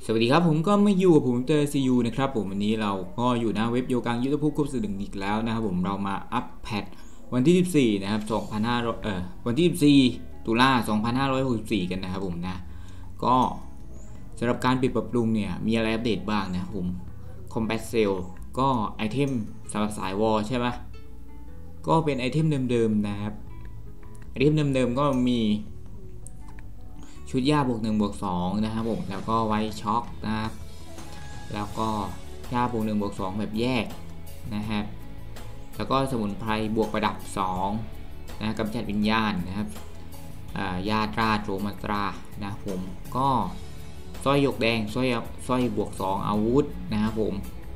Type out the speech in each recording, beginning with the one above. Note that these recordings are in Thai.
สวัสดีครับผมก็มาอยู่กับผมเตอร์ซียูนะครับผมวันนี้เราก็อยู่หน้าเว็บโยกังยุทธภูมิครบสื่อหนึ่งอีกแล้วนะครับผมเรามาอัปแพทวันที่14นะครับวันที่14ตุลา2564กันนะครับผมนะก็สำหรับการปิดปรับปรุงเนี่ยมีอะไรอัปเดตบ้างนะครับผม Combat Cell ก็ไอเทมสำหรับสายวอลใช่ไหมก็เป็นไอเทมเดิมๆนะครับไอเทมเดิมๆก็มีชุดหญ้าบวก1บวก2นะครับผมแล้วก็ไวช็อคนะครับแล้วก็หญ้าบวก1บวก2แบบแยกนะครับแล้วก็สมุนไพรบวกประดับ2นะกำจัดวิญญาณนะครับยาตราโจมาตรานะผมก็สร้อยหยกแดงสร้อยบวก2อาวุธนะครับผม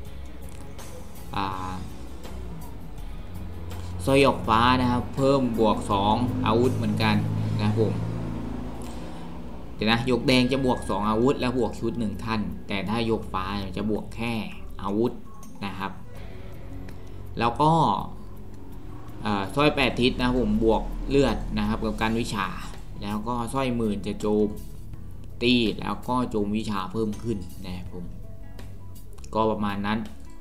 สร้อยหยกฟ้านะครับเพิ่มบวก2อาวุธเหมือนกันนะครับผมนะยกแดงจะบวก2อาวุธแล้วบวกชุด1ท่านแต่ถ้ายกฟ้าจะบวกแค่อาวุธนะครับแล้วก็สร้อย8ทิศนะผมบวกเลือดนะครับกับการวิชาแล้วก็สร้อยหมื่นจะโจมตีแล้วก็โจมวิชาเพิ่มขึ้นนะครับผมก็ประมาณนั้น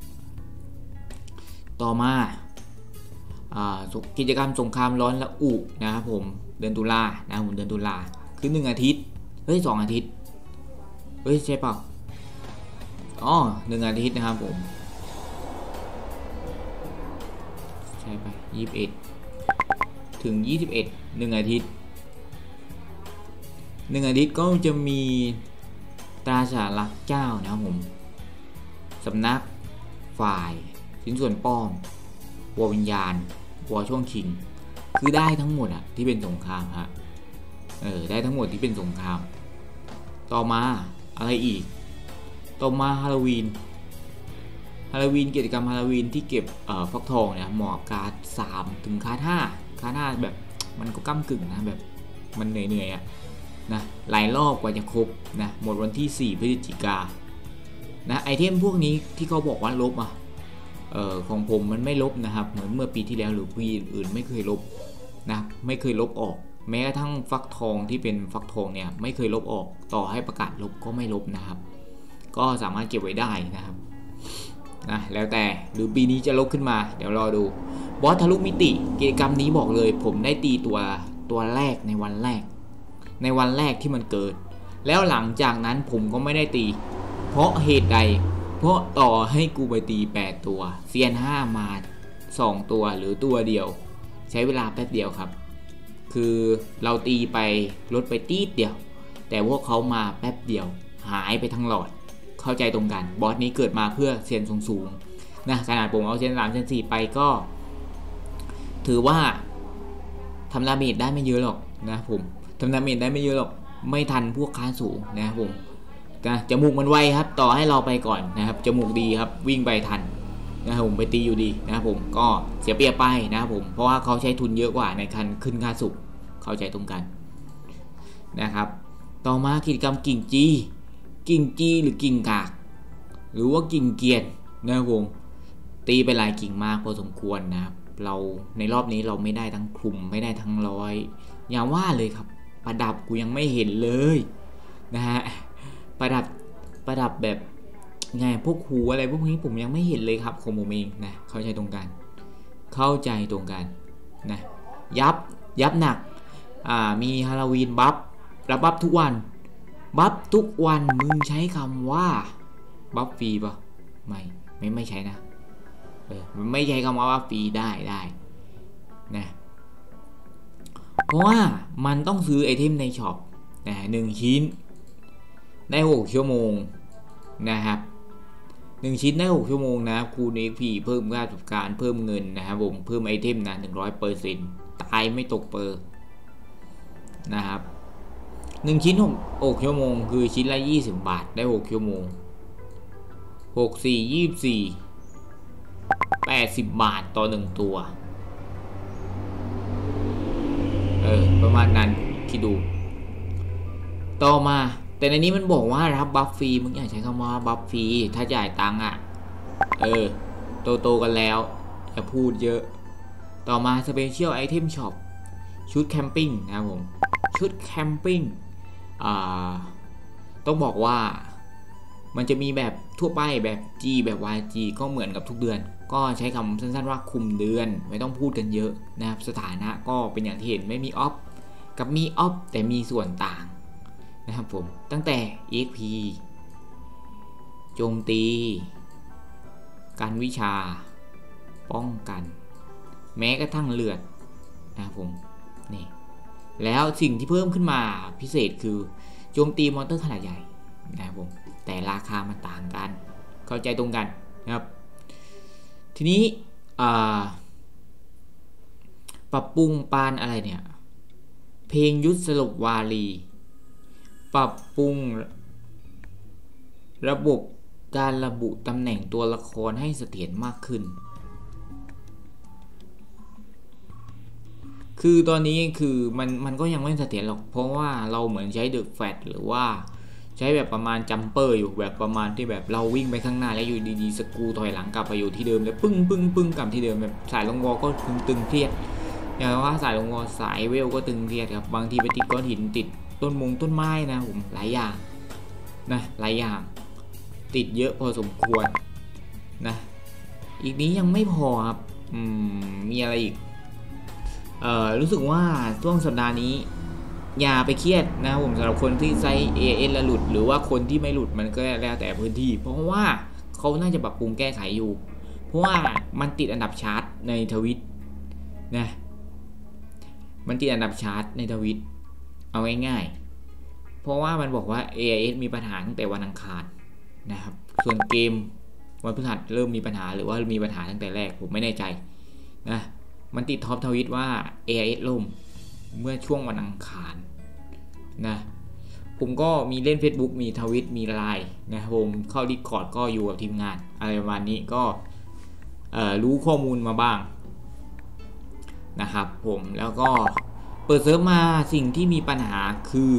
ต่อมากิจกรรมสงครามร้อนและอุนะครับผมเดือนตุลานะผมเดือนตุลาคือ1 อาทิตย์2 อาทิตย์ใช่เปล่า1 อาทิตย์นะครับผมใช่ไป21ถึง21 1 อาทิตย์ก็จะมีตราฉลักเจ้านะครับผมสำนักฝ่ายชิ้นส่วนป้อมวัววิญญาณวัวช่วงชิงคือได้ทั้งหมดอะที่เป็นสงครามฮะได้ทั้งหมดที่เป็นสงครามต่อมาอะไรอีกต่อมาฮาโลวีนกิจกรรมฮาโลวีนที่เก็บฟักทองเนี่ยเหมาะการ์ด3ถึงการ์ด5แบบมันก็ก้ำกึ่งนะแบบมันเหนื่อยๆอะนะหลายรอบกว่าจะครบนะหมดวันที่4พฤศจิกายนนะไอเทมพวกนี้ที่เขาบอกว่าลบของผมมันไม่ลบนะครับเหมือนเมื่อปีที่แล้วหรือปีอื่นไม่เคยลบนะไม่เคยลบออกแม้กระทั่งฟักทองที่เป็นฟักทองเนี่ยไม่เคยลบออกต่อให้ประกาศลบก็ไม่ลบนะครับก็สามารถเก็บไว้ได้นะครับนะแล้วแต่หรือปีนี้จะลบขึ้นมาเดี๋ยวรอดูบอสทะลุมิติกิจกรรมนี้บอกเลยผมได้ตีตัวแรกในวันแรกที่มันเกิดแล้วหลังจากนั้นผมก็ไม่ได้ตีเพราะเหตุใดเพราะต่อให้กูไปตี8ตัวเซียน5มา2ตัวหรือตัวเดียวใช้เวลาแป๊บเดียวครับคือเราตีไปลดไปตีดเดียวแต่พวกเขามาแป๊บเดียวหายไปทั้งหลอดเข้าใจตรงกันบอสนี้เกิดมาเพื่อเซียนสูงนะขนาดผมเอาเซียน3เซียน4ไปก็ถือว่าทำดาเมจได้ไม่เยอะหรอกนะผมทำดาเมจได้ไม่เยอะหรอกไม่ทันพวกค้าสูงนะครับผมจมูกมันไวครับต่อให้เราไปก่อนนะครับจมูกดีครับวิ่งไปทันนะครับผมไปตีอยู่ดีนะครับผมก็เสียเปรียบไปนะครับผมเพราะว่าเขาใช้ทุนเยอะกว่าในการขึ้นค่าสุกเข้าใจตรงกันนะครับต่อมากิจกรรมกิ่งจีหรือกิ่งกากหรือว่ากิ่งเกียรนะครับผมตีไปหลายกิ่งมากพอสมควรนะครับเราในรอบนี้เราไม่ได้ทั้งคลุมไม่ได้ทั้งร้อยอย่าว่าเลยครับประดับกูยังไม่เห็นเลยนะฮะประดับแบบไงพวกหูอะไรพวกนี้ผมยังไม่เห็นเลยครับของผมเองนะเข้าใจตรงกันนะยับหนักมีฮาโลวีนบัฟรับบัฟทุกวันมึงใช้คำว่าบัฟฟรีป่ะไม่ใช้นะไม่ใช้คำว่าบัฟฟรีได้นะเพราะว่ามันต้องซื้อไอเทมในช็อปนะ1 ชิ้นได้6 ชั่วโมงนะครับ1 ชิ้นได้6 ชั่วโมงนะคูณ XP เพิ่มค่าประสบการณ์เพิ่มเงินนะครับผมเพิ่มไอเทมนะ 100% ตายไม่ตกเปอร์นะครับ1 ชิ้น6 ชั่วโมงคือชิ้นละ20 บาทได้6 ชั่วโมง6 4 24 80 บาทต่อ1ตัวประมาณนั้นคิดดูต่อมาแต่ในนี้มันบอกว่ารับบัฟฟรีมึงอยากใช้คำว่าบัฟฟรีถ้าจ่ายตังค์โตกันแล้วอย่าพูดเยอะต่อมาสเปเชียลไอเทมช็อปชุดแคมปิ้งนะครับผมชุดแคมปิ้งต้องบอกว่ามันจะมีแบบทั่วไปแบบ G แบบ YG ก็เหมือนกับทุกเดือนก็ใช้คำสั้นๆว่าคุมเดือนไม่ต้องพูดกันเยอะนะครับสถานะก็เป็นอย่างที่เห็นไม่มีออฟกับมีออฟแต่มีส่วนต่างนะครับผมตั้งแต่ EXP โจมตีการวิชาป้องกันแม้กระทั่งเลือดนะครับผมนี่แล้วสิ่งที่เพิ่มขึ้นมาพิเศษคือโจมตีมอนเตอร์ขนาดใหญ่นะครับผมแต่ราคามันต่างกันเข้าใจตรงกันนะครับทีนี้ปรับปรุงปานอะไรเนี่ยเพลงยุทธสลบวาลีปรับปรุงระบบการระบุตำแหน่งตัวละครให้เสถียรมากขึ้นคือตอนนี้คือมันก็ยังไม่เสถียรหรอกเพราะว่าเราเหมือนใช้เดอะแฟตหรือว่าใช้แบบประมาณจัมเปอร์อยู่แบบประมาณที่แบบเราวิ่งไปข้างหน้าแล้วอยู่ดีๆสกูถอยหลังกลับไปอยู่ที่เดิมแล้วปึ้งกลับที่เดิมแบบสายลงวอลก็ตึงเครียดอย่างว่าสายลงวอลสายเวลก็ตึงเครียดครับบางทีไปติดก้อนหินติดต้นไม้นะผมหลายอย่างนะหลายอย่างติดเยอะพอสมควรนะอีกนี้ยังไม่พอครับมีอะไรอีกรู้สึกว่าช่วงสัปดาห์นี้อย่าไปเครียดนะผมสำหรับคนที่ใช้ AS แล้วหลุดหรือว่าคนที่ไม่หลุดมันก็แล้วแต่พื้นที่เพราะว่าเขาน่าจะปรับปรุงแก้ไขอยู่เพราะว่ามันติดอันดับชาร์ตในทวิตนะมันติดอันดับชาร์ตในทวิตเอาง่ายๆเพราะว่ามันบอกว่า AS มีปัญหาตั้งแต่วันอังคารนะครับส่วนเกมวันพฤหัสเริ่มมีปัญหาหรือว่ามีปัญหาตั้งแต่แรกผมไม่แน่ใจนะมันติดท็อปทวิตว่า AIS ล่มเมื่อช่วงวันอังคารนะผมก็มีเล่น Facebook มีทวิตมีไลน์นะครับผมเข้า Discord ก็อยู่กับทีมงานอะไรประมาณนี้ก็รู้ข้อมูลมาบ้างนะครับผมแล้วก็เปิดเซิร์ฟมาสิ่งที่มีปัญหาคือ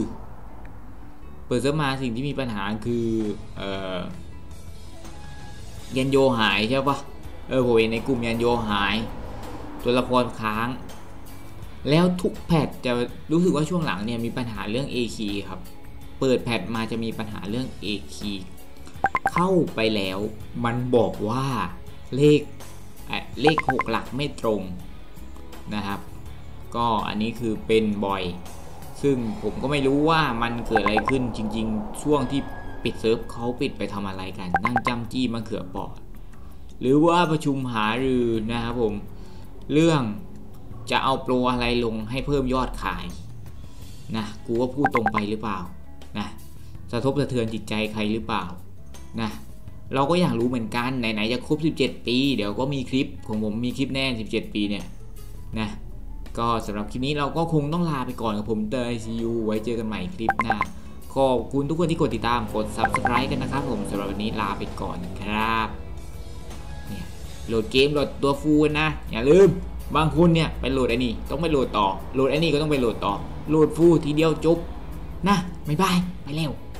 ยันโยหายใช่ปะผมเห็นในกลุ่มยันโยหายตัวละครค้างแล้วทุกแพทจะรู้สึกว่าช่วงหลังเนี่ยมีปัญหาเรื่อง A key ครับเปิดแพทมาจะมีปัญหาเรื่อง A key เข้าไปแล้วมันบอกว่าเลข6หลักไม่ตรงนะครับก็อันนี้คือเป็นบ่อยซึ่งผมก็ไม่รู้ว่ามันเกิดอะไรขึ้นจริงๆช่วงที่ปิดเซิร์ฟเขาปิดไปทำอะไรกันนั่งจ้ำจี้มะเขือเปราะหรือว่าประชุมหารือนะครับผมเรื่องจะเอาโปรอะไรลงให้เพิ่มยอดขายนะกูว่าพูดตรงไปหรือเปล่านะสะทบสะเทือนจิตใจใครหรือเปล่านะเราก็อยากรู้เหมือนกันไหนๆจะครบ17ปีเดี๋ยวก็มีคลิปของผมมีคลิปแน่17ปีเนี่ยนะก็สำหรับคลิปนี้เราก็คงต้องลาไปก่อนกับผมเตย ICU ไว้เจอกันใหม่คลิปหน้าขอบคุณทุกคนที่กดติดตามกด Subscribe กันนะครับผมสำหรับวันนี้ลาไปก่อนครับเนี่ยโหลดเกมโหลดตัวฟูนะอย่าลืมบางคนเนี่ยไปโหลดไอ้นี่ต้องไปโหลดต่อโหลดไอ้นี่ก็ต้องไปโหลดต่อโหลดฟูทีเดียวจบนะบ๊ายบายไปเร็ว